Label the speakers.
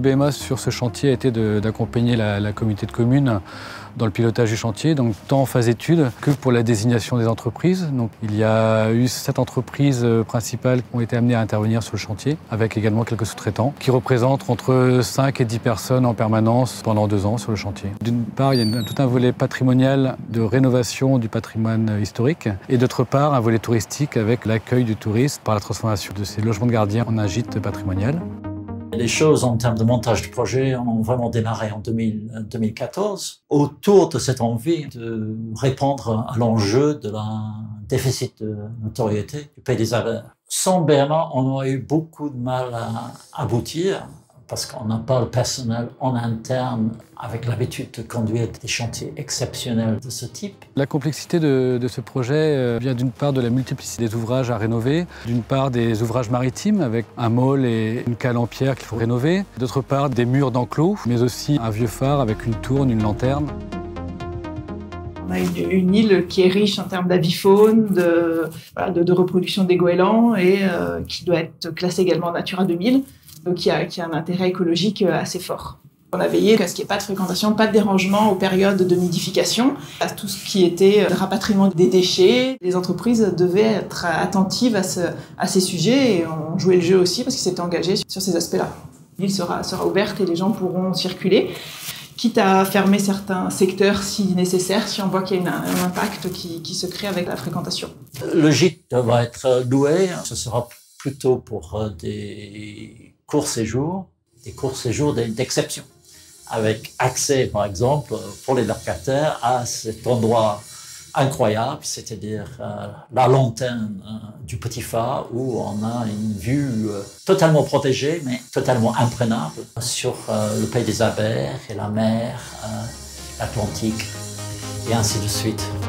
Speaker 1: BMA sur ce chantier a été d'accompagner la communauté de communes dans le pilotage du chantier, donc tant en phase études que pour la désignation des entreprises. Donc, il y a eu 7 entreprises principales qui ont été amenées à intervenir sur le chantier, avec également quelques sous-traitants, qui représentent entre 5 et 10 personnes en permanence pendant 2 ans sur le chantier. D'une part, il y a tout un volet patrimonial de rénovation du patrimoine historique, et d'autre part, un volet touristique avec l'accueil du touriste par la transformation de ces logements de gardiens en un gîte patrimonial.
Speaker 2: Les choses en termes de montage de projet ont vraiment démarré en 2014 autour de cette envie de répondre à l'enjeu de la déficit de notoriété du pays des Abers. Sans BMA, on aurait eu beaucoup de mal à aboutir parce qu'on n'a pas le personnel en interne avec l'habitude de conduire des chantiers exceptionnels de ce type.
Speaker 1: La complexité de ce projet vient d'une part de la multiplicité des ouvrages à rénover, d'une part des ouvrages maritimes avec un môle et une cale en pierre qu'il faut rénover, d'autre part des murs d'enclos, mais aussi un vieux phare avec une tourne, une lanterne.
Speaker 3: On a une île qui est riche en termes d'avifaune, de reproduction des goélands et qui doit être classée également Natura 2000. Donc qui a un intérêt écologique assez fort. On a veillé à ce qu'il n'y ait pas de fréquentation, pas de dérangement aux périodes de nidification, à tout ce qui était rapatriement des déchets. Les entreprises devaient être attentives à ces sujets et on jouait le jeu aussi parce qu'ils s'étaient engagés sur ces aspects-là. L'île sera ouverte et les gens pourront circuler, quitte à fermer certains secteurs si nécessaire, si on voit qu'il y a un impact qui se crée avec la fréquentation.
Speaker 2: Le gîte va être loué, ce sera plutôt pour des courts séjours d'exception, avec accès, par exemple, pour les locataires à cet endroit incroyable, c'est-à-dire la lanterne du petit phare, où on a une vue totalement protégée, mais totalement imprenable sur le pays des Abers et la mer, l'Atlantique, et ainsi de suite.